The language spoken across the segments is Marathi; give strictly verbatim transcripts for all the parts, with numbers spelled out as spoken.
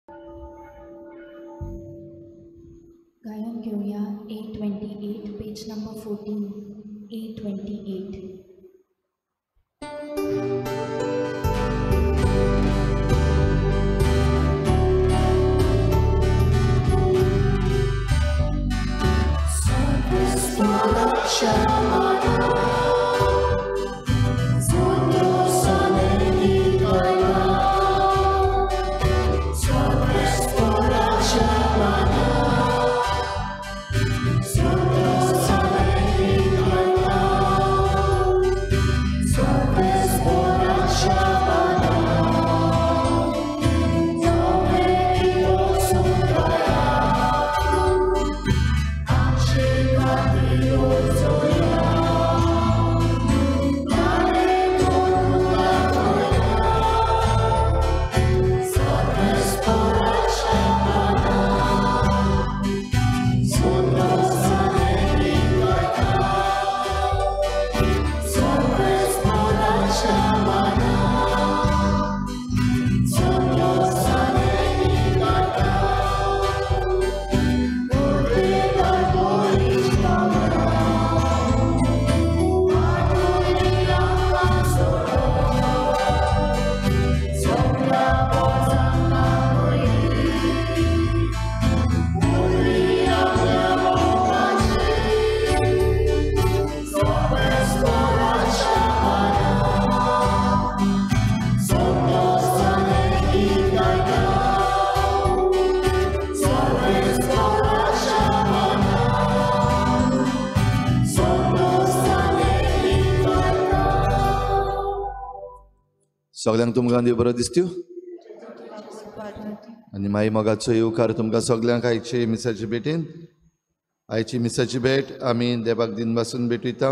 गायन घेऊया A twenty eight page number fourteen A twenty eight. सगळ्यांक तुमकां देव बरो दिसत्यो आनी मागीर मोगाचो येवकार तुमकां सगळ्यांक आयचे मिसाची भेटेन. आयची मिसाची भेट आमी देवाक दिन पासून भेटयता.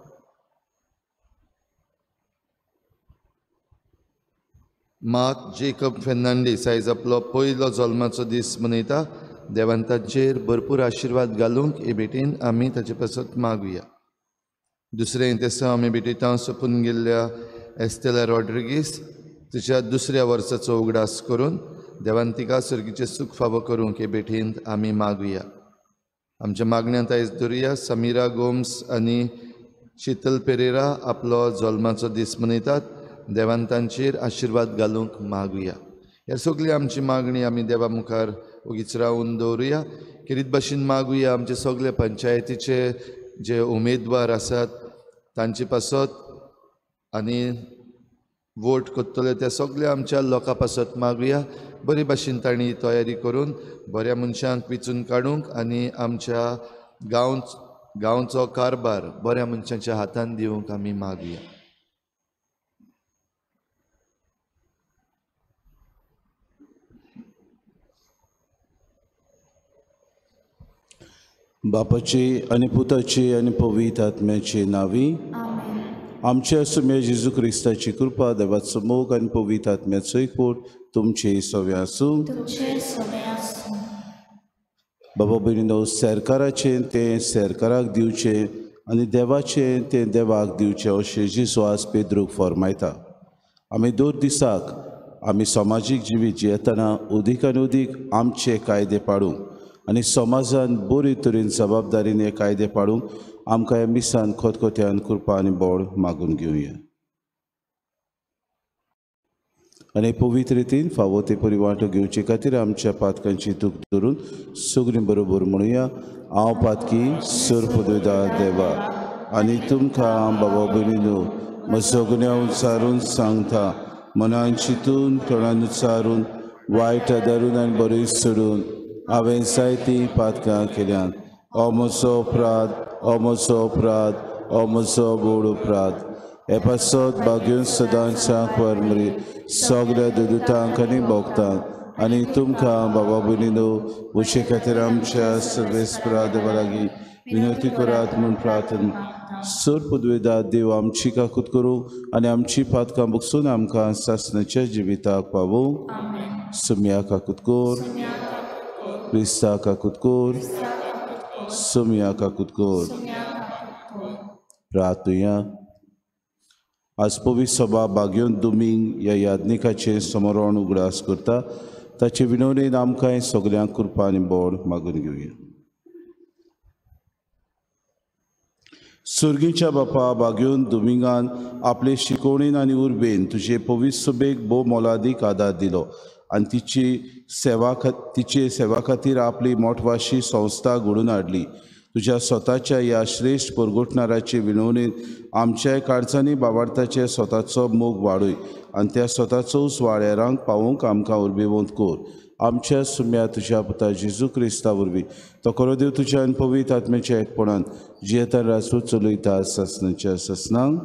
मात जेकब फेर्नांडीस आयज आपलो पयलो जल्माचो दीस मनयता. देवान ताचेर भरपूर आशिर्वाद घालूंक हे भेटेन आमी ताचे पासत मागुया. दुसरें तेसो आमी भेटयता सोपून गेल्ल्या एस्टेला रॉड्रिगीस तिच्या दुसऱ्या वर्साचो उगडास करून देवान तिका सर्गीचे सुख फावो करूंक हे भेटेंत आमी मागुया. आमच्या मागण्यांत आयज धरुया समिरा गोम्स आनी शीतल पेरेरा आपलो जल्माचो दीस मनयतात. देवान तांचेर आशिर्वाद घालूंक मागुया. हे सगळी आमची मागणी आमी देवा मुखार ओगीच रावून दवरुया. किरीत भाशेन मागुया आमचे सगळे पंचायतीचे जे उमेदवार आसात तांचे पासत आनी वोट कोत्तले त्या सगळ्या आमच्या लोकां पासत मागुया. बरे भाशेन तांणी तयारी करून बऱ्या मनशांक वेंचून काडूंक आनी आमच्या गांव गांवचो कारबार बऱ्या मनशांच्या हातान दिवंक आमी मागुया. बापाची आनी पुताची आनी पवित्र आत्म्याची नावी. आमच्या सुम्या जेजू क्रिस्ताची कृपा देवाचो मोग आनी पवित्र आत्म्याचो एकवट तुमचे सगळे आसूं. बाबा भयणीनो, सरकाराचे ते सरकाराक दिवचे आनी देवाचे ते देवाक दिवचे अशें जिस्वास पेद्रूक फरमायता. आमी दर दिसाक आमी समाजीक जिवीत जियेतना उदीक आनी उदीक आमचे कायदे पाळूंक आनी समाजान बरे तरेन जबाबदारीन हे कायदे पाळूंक आमकां ह्या मिसान खोतखोत्यान कृपा आनी बोड मागून घेवया. आनी पवित्र रितीन फावो ते परी वांटो घेवचे खातीर आमच्या पातकांची तूक धरून सगळीं बरोबर म्हणुया. हांव पातकी सर पदवेदा देवा आनी तुमकां बाबा भयणीनो म्हजो गुन्यांव उच्चारून सांगता. मनान चिंतून तोंडान उच्चारून वायट आदारून आनी बरें सोडून हांवें जायतीं पातकां केल्यात. हो म्हजो अपराध, हो म्हजो अपराध, हो म्हजो बोड अपराध. हे पासत भाग्यून सदांच्या परमरी सगळ्या दुतांक आनी भोगतांक आनी तुमकां बाबा भयणीनो उशे खातीर आमच्या सर्वेस्परा देवा लागीं विनवती करात म्हूण प्रार्थना. सर पदवेदार देव आमची काकूत करूं आनी आमची पातकां भोगसून आमकां सासणाच्या जिविताक पावूंक. सुम्या काकूत कोर, क्रिस्ता काकूत कोर, सुम्या काकूत कोर. प्रार्थुया. आज पवित्र सभा बागयोन दुमिंग ह्या यादनिकाचे समोरण उगडास करता. ताचे विनवणेन आमकांय सगल्यांक कृपा आनी बोड मागून घेवया. सुर्गीच्या बापा बागेवन दुमिंगान आपले शिकवणेन आनी उर्बेन तुजे पवित्र सुबेक भोव मोलादीक आदार दिलो आनी तिची सेवा तिचे सेवा खातीर आपली मोठवाशी संस्था घडोवन हाडली. तुज्या स्वताच्या ह्या श्रेश्ठ परगोटणाराचे विनवणेन आमच्याय काळजांनी बाबार्थाचे स्वताचो मोग वाडय आनी त्या स्वताचो सुवाळ्यारांक पावोवंक आमकां उर्बेवंत कोर. आमच्या सुम्या तुज्या पुता जेजू क्रिस्ता वरवीं तो खरो देव तुज्या आनी पवित्र आत्म्याच्या एकपणान जियेता रासूर चलयता ससनाच्या ससनांक.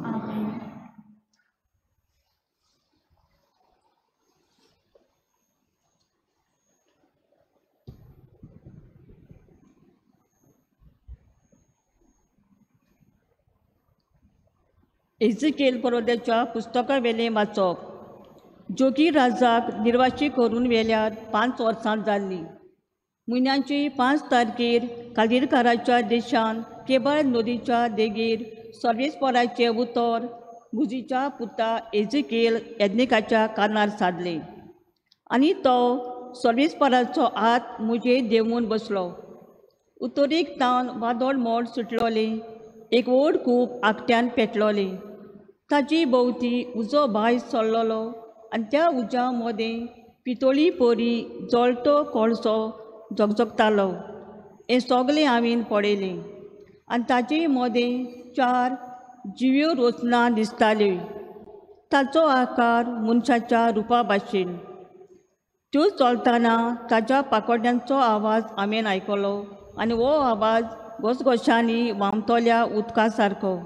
एजिकेल परवद्याच्या पुस्तका वेले वाचप. जोगी राजाक निर्वाची करून वेल्यार पांच वर्सां जाल्ली. म्हयन्याची पांच तारखेर कालीरकाराच्या देशांत केबळ नदीच्या देगेर सर्वेस्पराचे उतर गुजीच्या पुता एजिकेल यज्ञिकाच्या कानार सादले आनी तो सर्वेस्पराचो हात मुजेर देंवून बसलो. उत्तरेक तावन वादळ मोड सुटलोले. एक व्हड खूब आकट्यान पेटलोले. ताची भोंवती उजो भायर सरलोलो आनी त्या उज्या मदें पितोळी पोरी जळटो कोळसो झगझगतालो. हें सगलें हांवें पळयलें आनी ताचे मदें चार जिव्यो रचना दिसताल्यो. ताचो आकार मनशाच्या रुपा भाशेन. त्यो चलतना ताच्या पाकोड्यांचो आवाज हांवें आयकलो आनी हो आवाज घोसघोशांनी व्हांवतल्या उदका सारको.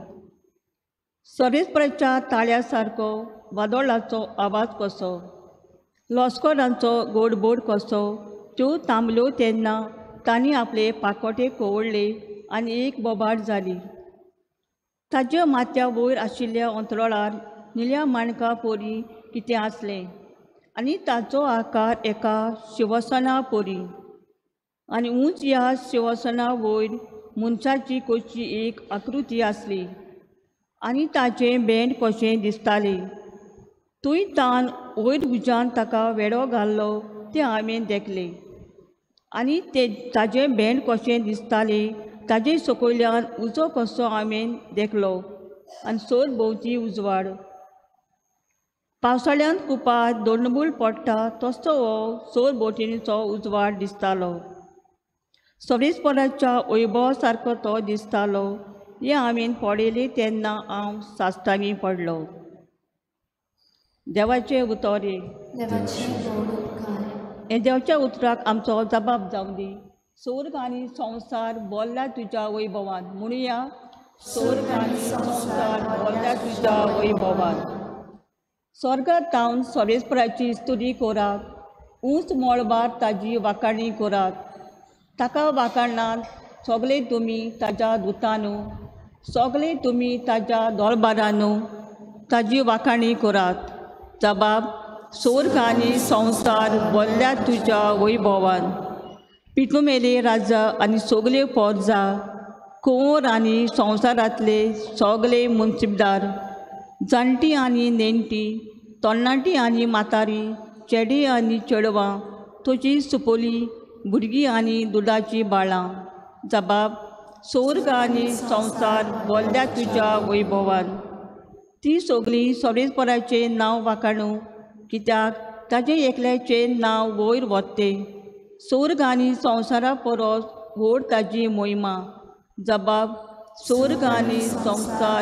सर्वेस्पराच्या ताळ्या सारको वादळाचो आवाज कसो. लश्करांचो गोडबोड कसो. त्यो थांबल्यो तेन्ना तांणी आपले पाकोटे कोवळ्ळे आनी एक बोबाड जाली. ताच्या माथ्या वयर आशिल्ल्या अंतराळार निळ्या माणका पोरी कितें आसलें आनी ताचो आकार एका शिवसना पोरी. आनी उंच ह्या शिवसना वयर मनशाची कशी एक आकृती आसली आनी ताचें बेंड कशें दिसतालें. थंय तान वयर उज्यान ताका वेडो घाल्लो तें हांवें देखलें आनी ते ताचें बेंड कशें दिसतालें ताचे सकयल्यान उजो कसो हांवें देखलो आनी सोर भोंवती उजवाड. पावसाळ्यांत कुपार दोंडबूल पडटा तसो हो सोर भोंवतणीचो उजवाड दिसतालो. सर्वेस्पराच्या वैभवा सारको तो दिसतालो. हें हांवें पळयलें तेन्ना हांव साश्टांगी पडलो. देवाचे उतोरे. हे देवाच्या उतराक आमचो जबाब जावं दी. स्वर्ग आनी संवसार बोल्ल्या तुज्या वैभवान. म्हणुया, स्वर्ग आनी संवसार बोल्ल्या तुज्या वैभवान. स्वर्गांत रावन सर्वेस्पराची स्तुती करात. उंच मळबार ताजी वाखाणणी करात. ताका वाखाणनात सगळे तुमी ताज्या दुतांनू. सगळे तुमी ताज्या दोळबारांनू ताजी वाखाणणी करात. जबाब. स्वर्ग आनी संवसार बोल्ल्या तुज्या वैभवान. पिटुमेले राजा आनी सगल्यो फौजा. कुंवर आनी संवसारांतले सगळे मुनसिबदार. जाणटी आनी नेणटी. तरणाटी आनी म्हातारी. चेडे आनी चेडवां. तुजी सुपोली. भुरगीं आनी दुदाची बाळां. जबाब. स्वर्ग आनी संवसार बोल्ल्या तुज्या वैभवान. ती सगळीं सर्वेस्पराचें नांव वाखाणू कित्याक ताचें एकल्याचें नांव वयर वत्ते. स्वर्ग आनी संवसारा परस व्हड ताजी मोहिमा. जबाब. स्वर्ग आनी संवसार.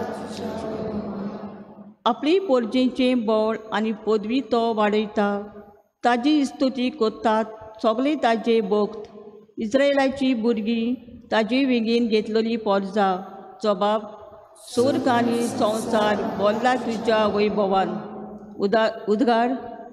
आपली पोरजेचें बळ आनी पदवी तो वाडयता. ताजी स्तुती करतात सगळे ताजे भक्त. इस्रायलाची भुरगीं ताजे वेगीन घेतलेली पोरजा. जबाब. स्वर्ग आनी संवसार बोल्ल्या तुज्या वैभवान. उदा उद्गार.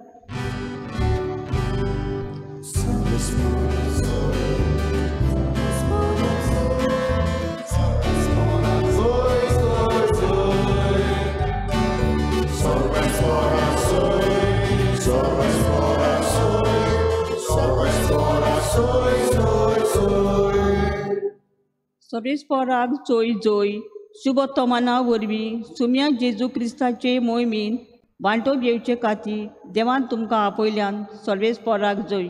सर्वेस्पराक जोय जोय. शुभ तोमाना वरवीं सुम्या जेजू क्रिस्ताचे मोहिमेन वांटो घेवचे खातीर देवान तुमकां आपयल्यान सर्वेस्पराक जय.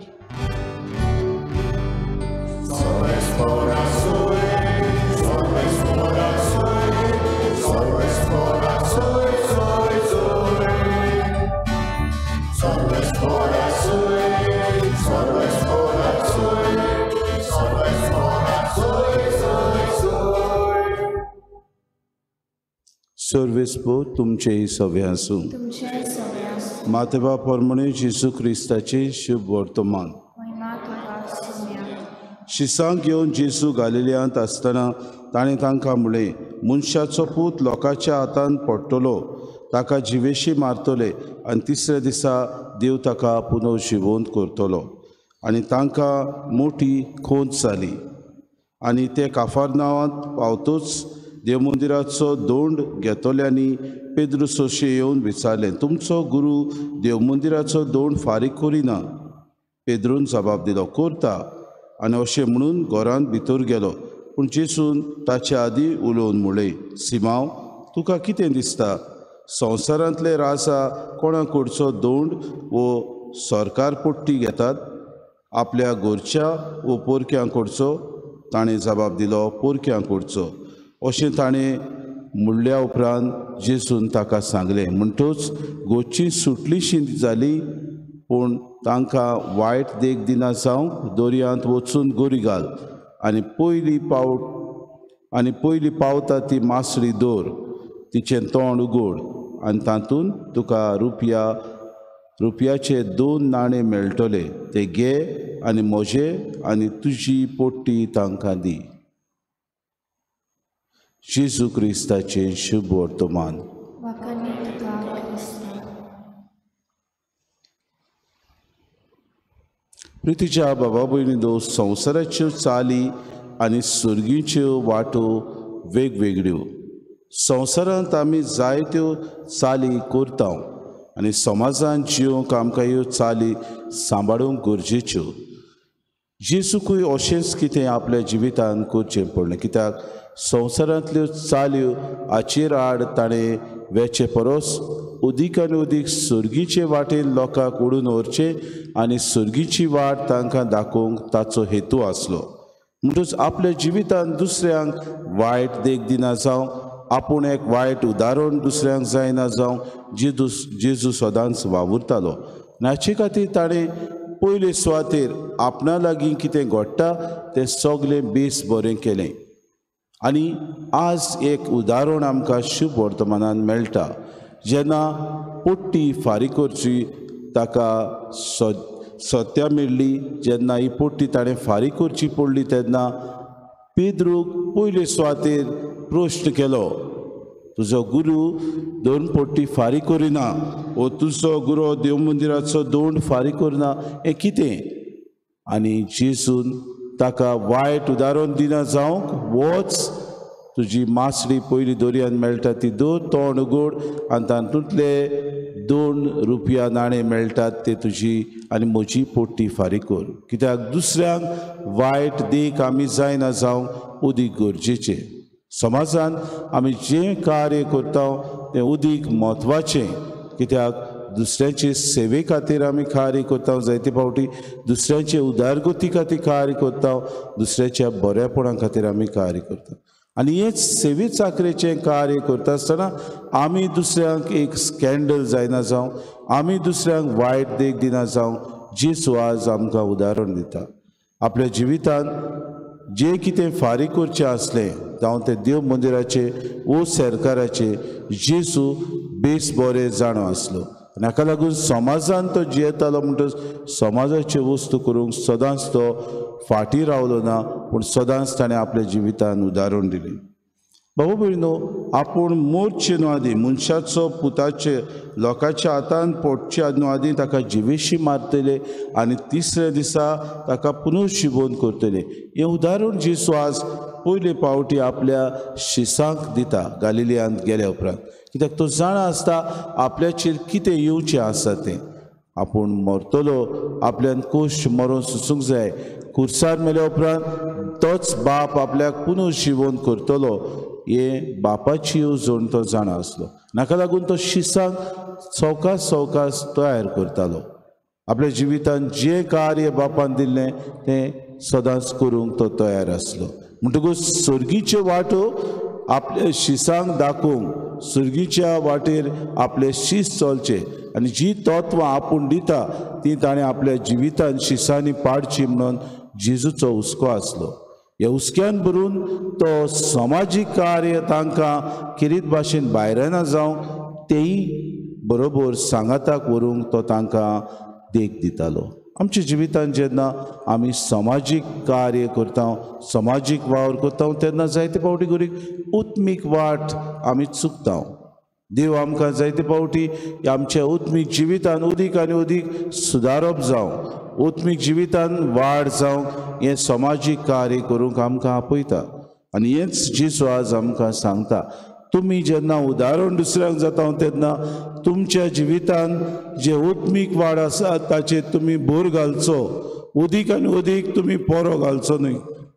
सर्वेस्पो तुमचेय सवे आसूं. तुमचे सगळ्यांस मातेबा परमणे जेजू क्रिस्ताचे शुभ वर्तमान. महिमा तुका सोम्या. शिसांक घेवन जेजू गालिल्यांत आसतना ताणें तांकां म्हळें, मनशाचो पूत लोकांच्या हातांत पडटलो, ताका जिवेशी मारतले आनी तिसऱ्या दिसा देव ताका पुनर्जिवंत करतलो. आनी तांकां मोठी खोंत जाली. आनी ते काफारनावांत पावतूच देव मंदिराचो दोंड घेतल्यांनी पेद्रू सोशे येवन विचारलें, तुमचो गुरू देव मंदिराचो दोंड फारीक करिना? पेद्रून जबाब दिलो, करता. आनी अशें म्हणून घरांत भितर गेलो. पूण जेसून ताच्या आदीं उलोवन म्हळें, सिमांव, तुका कितें दिसता? संवसारांतले राजा कोणा कडचो दोंड वो सरकार पट्टी घेतात? आपल्या घरच्या वो पोरक्यां कडचो? ताणें जबाब दिलो, पोरक्यां कडचो. अशें ताणें म्हणल्या उपरांत जेसून ताका सांगलें. म्हणटच गोची सुटलीशी जाली. पूण तांकां वायट देख दिना जावं दर्यांत वचून गोरी घाल आनी पयली पावट आनी पयली पावता ती मासळी दवर, तिचें तोंड उगड आनी तातूंत तुका रुपया रुपयाचे दोन नाणे मेळटले. ते घे आनी म्हजे आनी तुजी पोट्टी तांकां दी. जेजू क्रिस्ताचे शुभ वर्तमान. वाकणे तुका क्रिस्ता. प्रितीच्या बाबा भयणीनो, संवसाराच्यो चाली आनी सुर्गीच्यो वाटो वेगवेगळ्यो. संवसारांत आमी जायत्यो चाली करता आनी समाजांत जिवंक आमकां ह्यो चाली सांबाळूंक गरजेच्यो. जेजूकूय अशेंच कितें आपल्या जिवितांत करचें पडलें, कित्याक संवसारांतल्यो चाल्यो हाचेर आड ताणें वेचे परस उदीक आनी उदीक सुर्गीचे वाटेन लोकांक ओडून व्हरचें आनी सुर्गीची वाट तांकां दाखोवंक ताचो हेतू आसलो. म्हणटच आपल्या जिवितांत दुसऱ्यांक वायट देख दिना जावं, आपूण एक वायट उदाहरण दुसऱ्यांक जायना जावं जेजू जेजू सदांच वावुरतालो. हाचे खातीर ताणें पयले सुवातेर आपणा लागीं कितें घडटा तें सगळें बेस बरें केलें. आनी आज एक उदाहरण आमकां शुभ वर्तमानान मेळटा. जेन्ना पोट्टी फारीक करची ताका स सत्या मेळ्ळी, जेन्ना ही पोट्टी ताणें फारीक करची पडली तेन्ना पेद्रूक पयले सुवातेर प्रश्न केलो, तुजो गुरू दोन पोट्टी फारीक करिना वो तुजो गुरू देव मंदिराचो दोंड फारीक करना, हें कितें? आनी जेजून ताका वायट उदाहरण दिना जावंक, वच तुजी मासडी पयली दर्यांत मेळटा ती दवर, तोंड उगड आनी तातूंतले दोन रुपया नाणे मेळटात ते तुजी आनी म्हजी पोट्टी फारीक कर. कित्याक दुसऱ्यांक वायट देख आमी जायना जावंक उदीक गरजेचें. समाजांत आमी जें कार्य करता तें उदीक म्हत्वाचें, कित्याक दुसऱ्यांचे सेवे खातीर आमी कार्य करता, जायते फावटी दुसऱ्यांचे उदारगती खातीर कार्य करता, दुसऱ्याच्या बऱ्यापणा खातीर आमी कार्य करता. आनी हेच सेवे चाकरेचें कार्य करता आसतना आमी दुसऱ्यांक एक स्कॅन्डल जायना जावं, आमी दुसऱ्यांक वायट देख दिना जावं, जेजू आज आमकां उदाहरण दिता. आपल्या जिवितांत जें कितें फारीक करचें आसलें, जावं तें देव मंदिराचें वो सरकाराचें, जेजू बेस बरें जाणो आसलो. नाका लागून समाजांत तो जियेतालो म्हणटच समाजाच्यो वस्तू करूंक सदांच तो फाटीं रावलो ना, पूण सदांच ताणें आपल्या जिवितांत उदाहरण दिलें. भाऊ भयणो, आपूण मोरचे न्हू आदी मनशाचो पुताचे लोकांच्या हातांत पडचे न्हू आदी ताका जिवेशी मारतले आनी तिसऱ्या दिसा ताका पुनर्जिवंत करतले. हें उदाहरण जेजू आज पयले फावटी आपल्या शिसांक दिता गालिलियांत गेल्या उपरांत. कित्याक तो जाणा आसता आपल्याचेर कितें येवचें आसा तें. आपूण मरतलो, आपल्यान कोश मरून सुसूंक जाय, खुर्सार मेल्या उपरांत तोच बाप आपल्याक पुनर्जिवंत करतलो, हे बापाची येवजण तो जाणा आसलो. नाका लागून तो शिसांक सवकास सवकास तयार करतालो. आपल्या जिवितांत जे कार्य बापान दिल्लें तें सदांच करूंक तो तयार आसलो. म्हणटकूच सर्गीच्यो वाटो आपल्या शिसांक दाखोवंक, सर्गीच्या वाटेर आपले शीस चलचे आनी जी तत्वां आपूण दिता ती ताणें आपल्या जिवितांत शिसांनी पाडची म्हणून जेजूचो हुस्को आसलो. ह्या हुस्क्यान भरून तो समाजीक कार्य तांकां किरीत भाशेन भायरना जावं तेय बरोबर सांगाताक व्हरूंक तो तांकां देख दितालो. आमच्या जिवितांत जेन्ना आमी समाजीक कार्य करता, समाजीक वावर करता तेन्ना जायते फावटी घडीक उत्मीक वाट आमी चुकता. देव आमकां जायते फावटी आमच्या उत्मीक जिवितांत उदीक आनी उदीक सुदारप जावं, उत्मीक जिवितांत वाड जावं हें समाजीक कार्य करूंक आमकां आपयता. आनी हेंच जेजू आज आमकां सांगता. तुमी जेन्ना उदाहरण दुसऱ्यांक जाता तेन्ना तुमच्या जिवितांत जे उत्मीक वाड आसा ताचेर तुमी भर घालचो. उदीक आनी उदीक तुमी पोरो घालचो न्हय.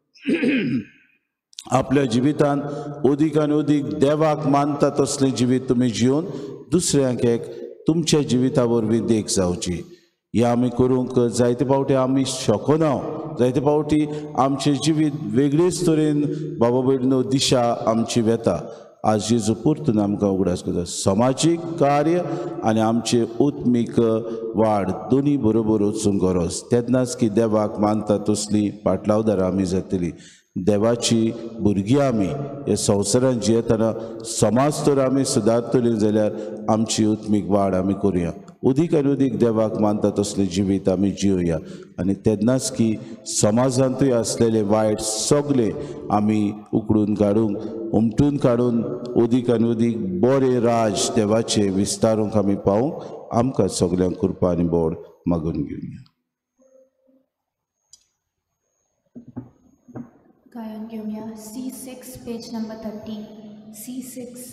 आपल्या जिवितांत उदीक आनी उदीक देवाक मानता तसलें जिवीत तुमी जिवन दुसऱ्यांक एक तुमच्या जिविता वरवीं देख जावची. हें आमी करूंक जायते फावटी आमी शकना. जायते फावटी आमचें जिवीत वेगळेच तरेन बाबा भयणीनो दिशा आमची वेता. आज जेजू परतून आमकां उगडास करता. समाजीक कार्य आनी आमचे उत्मीक वाड दोनी बरोबर वचूंक गरज. तेन्नाच की देवाक मानता तसली पाटलावदारां आमी जातलीं. देवाची भुरगीं आमी हे संवसारांत जियेतना समाज तर आमी सुदारतलीं जाल्यार आमची उत्मीक वाड आमी करुया. उदीक आनी उदीक देवाक मानता तसलें जिवीत आमी जियोया. आनी तेन्नाच की समाजांतूय आसलेले वायट सगळे आमी उकडून काडूंक, उमटून काडून उदीक आनी उदीक बरें राज देवाचें विस्तारूंक आमी पावूंक आमकां सगळ्यांक कृपा आनी बोड मागून घेवया. गायन घेऊया C six page number thirty. C six.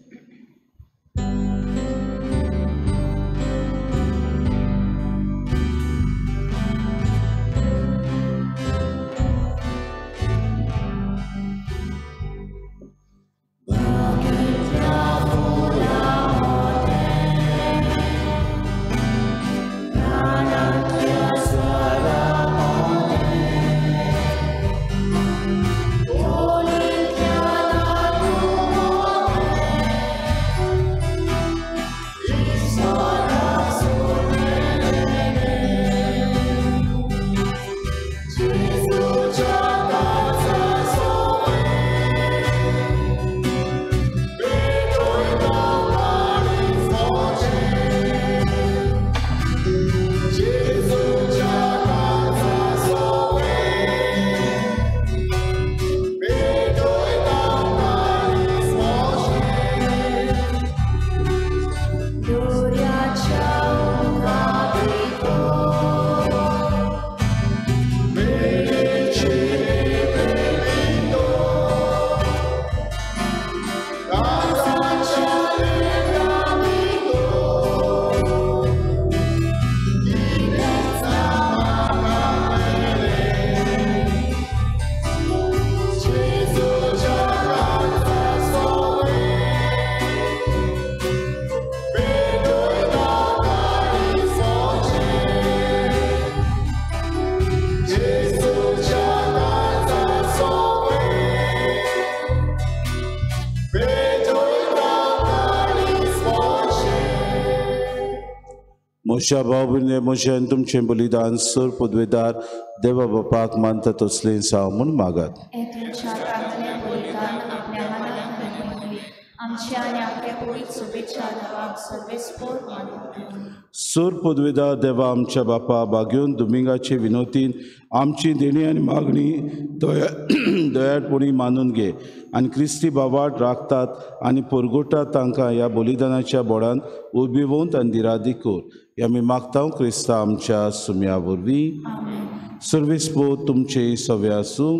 मोशा भाव मोशान तुमचें बलिदान सर पदवेदार देवा बापाक मानता तसलें जाव म्हूण मागात. हे तुमच्या प्रार्थने बलिदान आपल्या मनात घालून आमच्या आनी आपल्या पवित्र शुभेच्छा देवाक सर्वेस्पोर मानून. सर पदवेदार देवा आमच्या बापा बागेवन दुमिंगाचे विनोतीन आमची देणी आनी मागणी दया दयाळपणी मानून घे आनी क्रिस्ती बाबाट राखतात आनी परगोटात तांकां ह्या बलिदानाच्या बोडान उबिवंत आनी दिरादी कोर. हे आमी मागता क्रिस्ता आमच्या सुम्या वरवीं. सर्वेस्पो तुमचे सवे आसूं.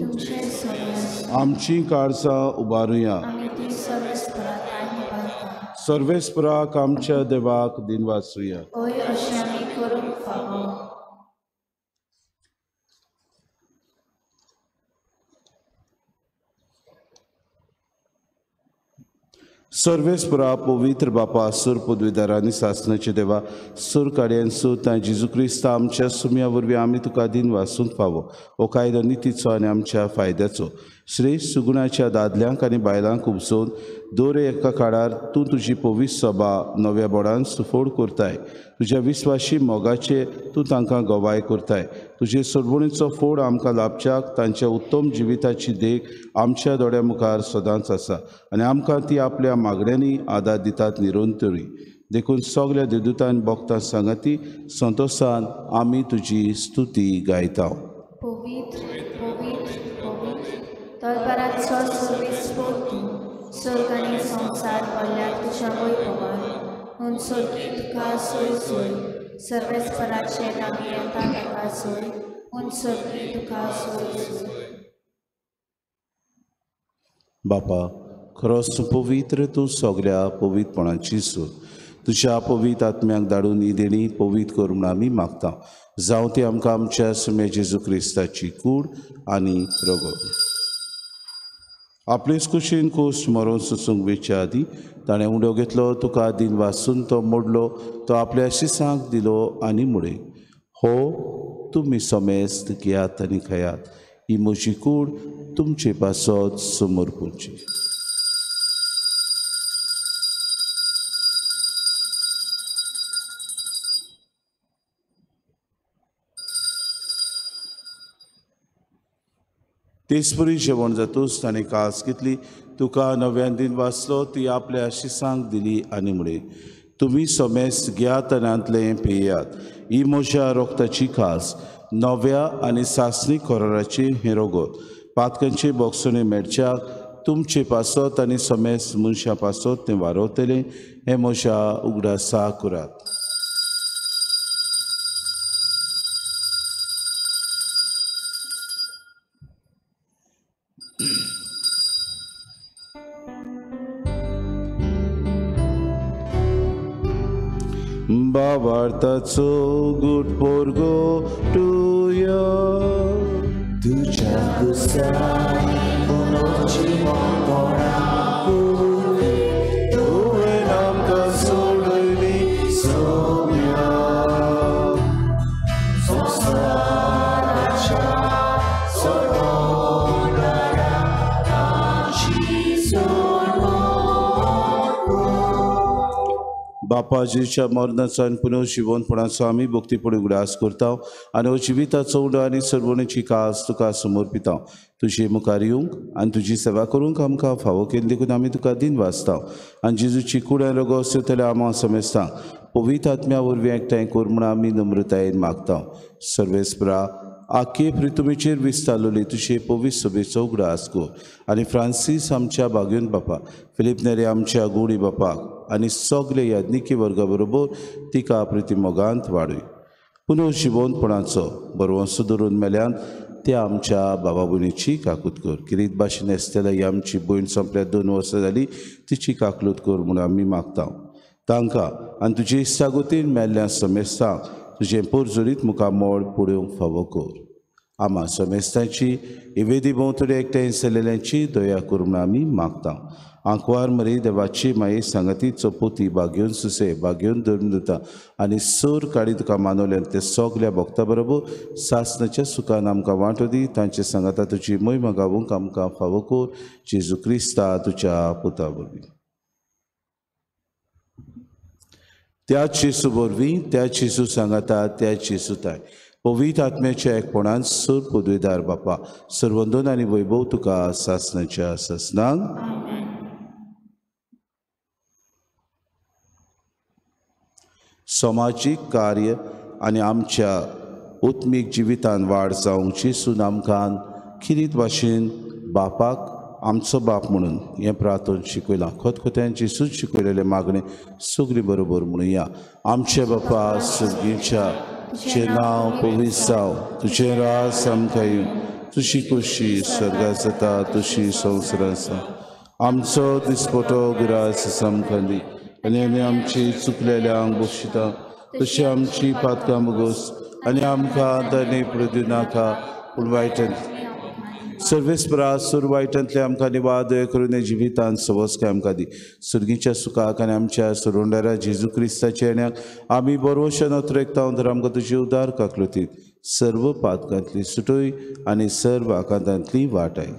आमची काळजां उबारुया. सर्वेस्पराक आमच्या देवाक दिन वाचुया. सर्वेस्परा पवित्र बापा सूर पदवीदारांनी सासणाचे देवा सूर काड्यांचो ता जेजू क्रिस्त आमच्या सुम्या वरवीं आमी तुका दिन वासूंक फावो हो कायदो नितीचो आनी आमच्या फायद्याचो श्रेष्ठ सुगुणाच्या दादल्यांक आनी बायलांक उपसून दर एका काळार तूं तुजी पवित्र सभा नव्या बोडान सुफोड करताय तुज्या विस्वाशी मोगाचे तूं तांकां गवाय करताय तुजे सोडवणीचो फोड आमकां लाभच्याक तांच्या उत्तम जिविताची देख आमच्या दोळ्या मुखार सदांच आसा आनी आमकां ती आपल्या मागण्यांनी आदार दितात निरंतरी देखून सगल्या देदूतान भक्तां सांगाती संतोशान आमी तुजी स्तुती गायता. पवित्र पवित्र पवित्र दरबाराचो सर्वेस्पोर तूं स्वर्ग आनी संवसार भरल्यार तुज्या वैभवान उंचोकी तुका सोय सोय सर्वेस्पराचे नामी येता ताका सोय उंचोकी तुका सोय सोय. बापा खरोच पवित्र तूं सगल्या पवित्रपणाची सोय तुज्या पवित्र आत्म्याक धाडून ही देणी पवित्र करूं म्हूण आमी मागता जावं ती आमकां आमच्या सुम्या जेजू क्रिस्ताची कूड आनी रगत. आपलेच कुशीन कुश मरून सुसूंक वेच्या आदी ताणें उडो घेतलो तुका दिन वाचून तो मोडलो तो आपल्या शिसांक दिलो आनी मुडे हो तुमी समेस्त घेयात आनी खयात ही म्हजी कूड तुमचे पासत समोर पोवची. तेसपरी जेवण जातूच ताणें कास घेतली तुका नव्यान दिन वाचलो ती आपल्या शिसांक दिली आनी म्हळे तुमी समेस्त घेयात आनी आंतले पेयात ही म्हज्या रोगताची खास नव्या आनी सासणी खोराराची हें रगत पातकांचे बोगसोने मेळच्याक तुमचे पासत आनी समेस्त मनशां पासत तें वारवतलें हें म्हज्या उगडासा करात. बाबार्थाचो गुड पोरगो टुया तुझ्या गुसाई मनोची मोडा तुवें आमकां सोडली सोम्या संवसाराच्या सोडवणारा आमची सोडवण. बापाजीच्या मरणाचो आनी पुनः जिवनपणाचो आमी भक्तीपणी उगडास करता आनी हो जिविताचो उडो आनी सर्वणेची कास तुका समर्पिता तुजे मुखार येवंक आनी तुजी सेवा करूंक आमकां फावो केली देखून आमी तुका दिन वाचता आनी जेजूची कूड आनी रगत सुतले आमां समेस्तां पवित्र आत्म्या वरवीं एकठांय कर म्हूण आमी नम्रतायेन मागता. सर्वेस्परा आख्खे प्रितुमेचेर विस्तारलेली तुजे पवित्र सभेचो उगडास कर आनी फ्रांसीस आमच्या बागेन बापा फिलीप नेरे आमच्या गोडी बापाक आनी सगले याज्ञिकी वर्गा बरोबर तिका प्रिती मोगांत वाडय. पुनः जिवनपणाचो बरवंसो धरून मेल्यान त्या आमच्या बाबा भयणीची काकूत कर. किरीत भाशेन आसतल्या ही आमची भयण सोंपल्या दोन वर्सां जाली तिची काकलूत कर म्हूण आमी मागता तांकां आनी तुजे इश्टागोतीन मेल्ल्या समेस्तांक तुजें पोरजोरीत मुखामोळ पळोवंक फावो कर. आमा समेस्तांची इवेदी भोंवतणी एकठांय जाल्ल्यांची दया कर म्हूण आमी मागता. आंकवार मरी देवाची माये सांगाती चोपोती बागेवन सुसे बागेवन धरून दिता आनी सोर काडी तुका मानवल्यान ते सगल्या भक्तां बरोबर सासणाच्या सुखान आमकां वांटो दी तांचे सांगाता तुजी महिमा गावूंक आमकां फावो कर जेजू क्रिस्ता तुज्या पुता वरवीं. त्याच जेजू वरवीं त्याच जेजू सांगाता त्याच जेजूताय पवित्र आत्म्याच्या एकपणान सोर पदवीदार बापा सर्वंदन आनी वैभव तुका सासणाच्या सासणांक समाजीक कार्य आनी आमच्या उत्मीक जिवितान वाड जावंक जेसून आमकां खिरीत भाशेन बापाक आमचो बाप म्हणून हें प्रार्थन शिकयलां. खतखत्यान जेसून शिकयलेले मागणे सगळी बरोबर म्हणुया. आमचे बापा सुर्गीच्या तुजें नांव पवित्र जावं तुजें राज आमकां येवं तुजी खोशी स्वर्गांत जाता तशी संवसारांत आसा. आमचो दिसपटो गिरास आमकां दी आनी आमी आमची चुकलेल्यांक बक्षिता तशी आमची पातकां बगोस आनी आमकां आदारणे पडूं दिवं नाका पूण वायटांत सर्वेस्परा सुरवायटांतले आमकां निवादय करून जिवितांत सवस्काय आमकां दी सुरगीच्या सुखाक आनी आमच्या सुरोंडारा जेजू क्रिस्ताच्या येण्याक आमी बरोवशेन अत्रेकता तर आमकां तुजी उदार काकलुतीत सर्व पातकांतली सुटोय आनी सर्व आकांतांतली वाटाय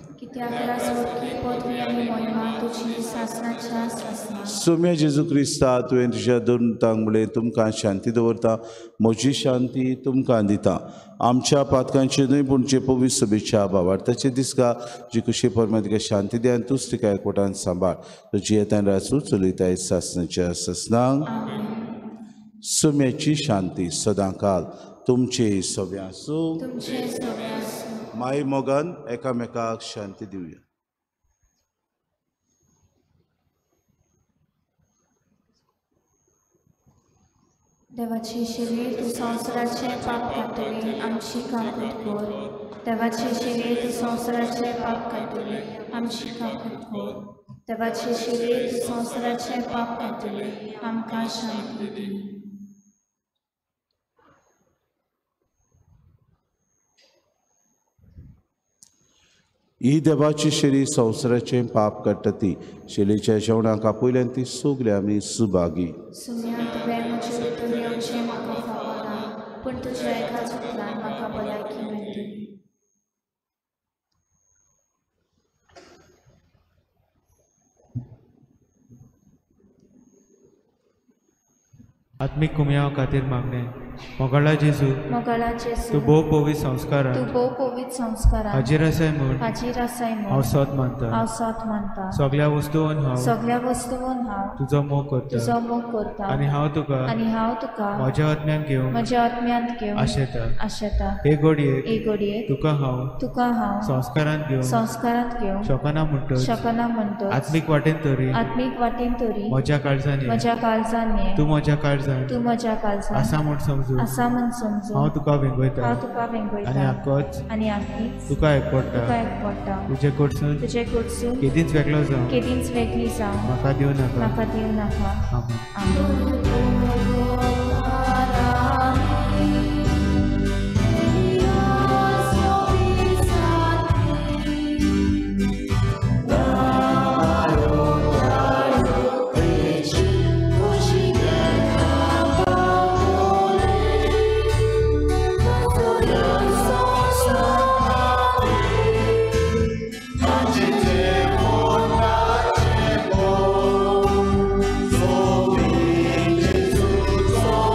सोम्या जेजू क्रिस्ता तुवें तुज्या दोन तांगडे तुमकां शांती दवरता म्हजी शांती तुमकां दिता आमच्या पातकांची न्हय पूण जे पवित्र शुभेच्छा भावार्थाचे दिसका जी खुशी परमेतिका शांती दे आनी तूंच तिका एकवटान सांबाळ तुजी येतान रासूं चलयताय सासणाच्या ससनांक सोम्याची शांती सदांकाल तुमचे सव्या आसूं माय मोगान एकामेकाक शांती दिवया देवाची शिवे तू संवसाराचे पाप काडटली आमची काकूट कोर देवाची शिवे तू संवसाराचे पाप काडटली आमची काकूट कोर देवाची शिवे तू संवसाराचे पाप काडटली आमकां शांती दी ही देवाची शिरी संवसाराचे पाप काडटा ती शिलेच्या जेवणाक आपयल्यान ती सोगले आमी सुभागी पूण तुज्या एका चुकलान म्हाका भलायकी मेळटली आत्मिक कुमया खातीर मागणे मोगळा जेजू मोगळा जेजू तू भोव पवित्र संस्कारान तू भोव पवित्र संस्कारान हाजीर आसाय म्हूण हाजीर आसाय म्हूण हांव सत मानता हांव सत मानता सगळ्या वस्तूंन हांव सगळ्या वस्तूंन हांव तुजो मोग करता तुजो मोग करता आनी हांव तुका आनी हांव तुका म्हज्या आत्म्यान घेवन म्हज्या आत्म्यांत घेवन आशेता आशेता हे घडयेक हे घडयेक तुका हांव तुका हांव संस्कारांत घेवन संस्कारांत घेवन शकना म्हणटच शकना म्हणटच आत्मीक वाटेन तरी आत्मीक वाटेन तरी म्हज्या काळजांनी म्हज्या काळजांनी तू म्हज्या काळजांत तू म्हज्या काळजांत आसा म्हूण समजून आसा म्हूण समजून हांव तुका वेंगयता हांव तुका वेंगयता आनी आक्कोच आनी आख्खीच तुका एकवडटा तुका एकवडटा तुजे कडसून तुजे कडसून केदींच वेगळो जावं केदींच वेगळी जावं म्हाका दिवं नाका म्हाका दिवं नाका आमेन. आमेन. So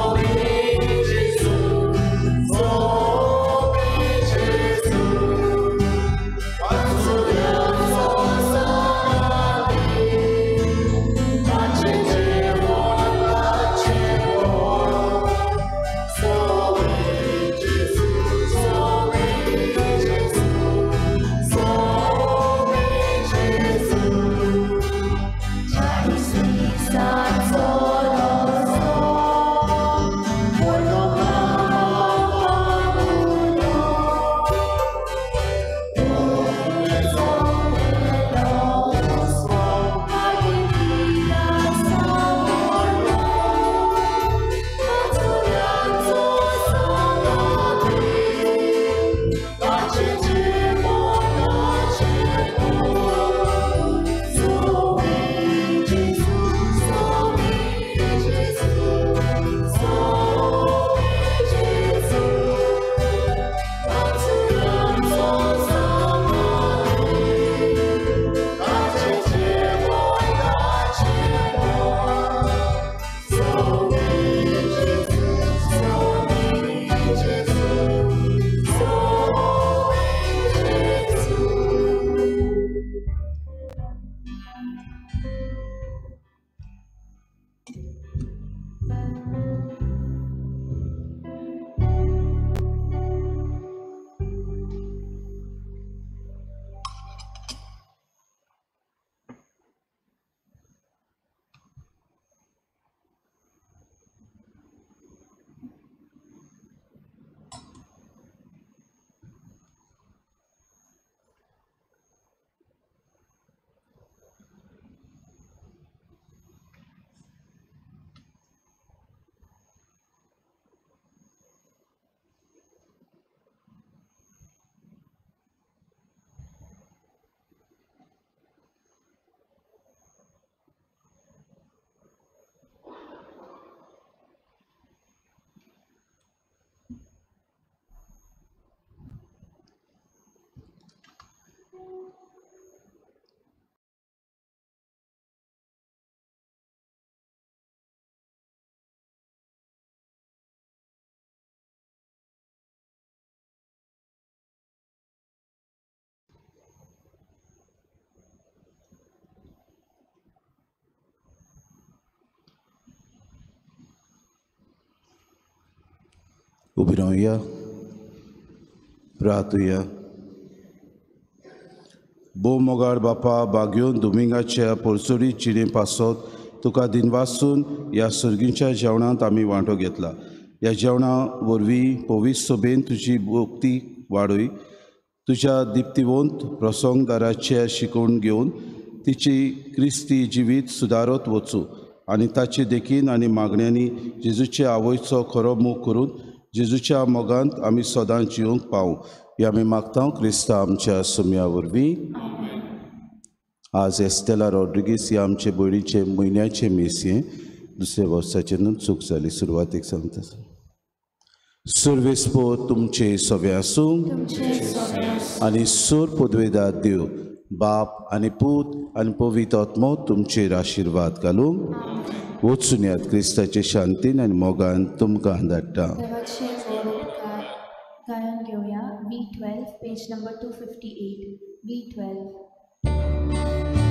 उबी रावया, प्रार्थुया. बो मोगाळ बापा बागयोन दोमिंगाच्या पोरचोरी चिणे पासत तुका दिनवासून ह्या सर्गींच्या जेवणांत आमी वांटो घेतला. ह्या जेवणा वरवीं पवित्र सोबेन तुजी भोक्ती वाडय. तुज्या दिप्तिवंत प्रसंगदाराचे शिकवण घेवन तिची क्रिस्ती जिवीत सुदारत वचूं आनी ताचे देखीन आनी मागण्यांनी जेजूचे आवयचो खरो मोग करून जेजूच्या मोगांत आमी सदां जिवंक पावूं. हे आमी मागता क्रिस्ता आमच्या सुम्या वरवीं. आज एस्टेला रॉड्रिगीस ह्या आमचे भयणीचे म्हयन्याचे मेसये दुसऱ्या वर्साचे न्हू चूक जाली सुरवातेक सांगता. सुरवेस्पो तुमचे सोबे आसूं आनी सूर पदवेदार देव बाप आनी पूत आनी पवित्र आत्मो तुमचेर आशिर्वाद घालूं. वचून येयात क्रिस्ताचे शांतीन आनी मोगान तुमकां धाडटा. देवाचे गोड उपकार गायन घेवया. V twelve page number two fifty eight. V twelve.